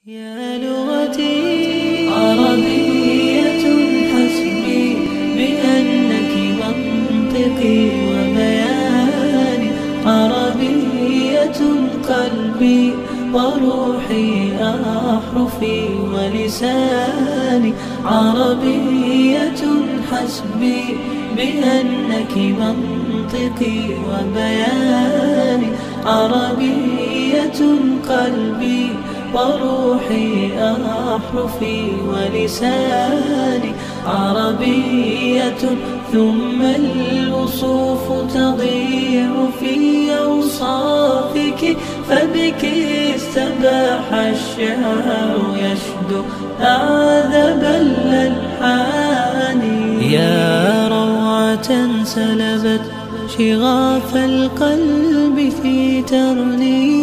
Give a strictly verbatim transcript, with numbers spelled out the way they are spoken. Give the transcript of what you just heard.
يا لغتي عربية حسبي بأنك منطقي وبياني، عربية قلبي وروحي أحرفي ولساني، عربية حسبي بأنك منطقي وبياني، عربية قلبي وروحي أحرفي ولساني، عربية ثم الوصوف تضيع في أوصافك، فبك استباح الشعر يشدو أعذب الألحان. يا روعة سلبت شغاف القلب في ترنيم